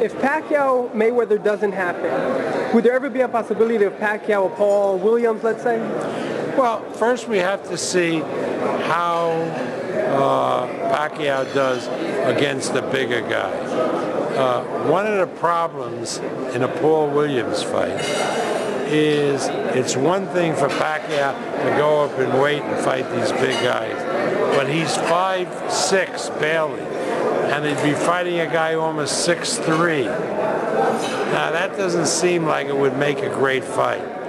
If Pacquiao-Mayweather doesn't happen, would there ever be a possibility of Pacquiao or Paul Williams, let's say? Well, first we have to see how Pacquiao does against the bigger guy. One of the problems in a Paul Williams fight is it's one thing for Pacquiao to go up and weight and fight these big guys, but he's 5'6" barely, and he'd be fighting a guy almost 6'3". Now that doesn't seem like it would make a great fight.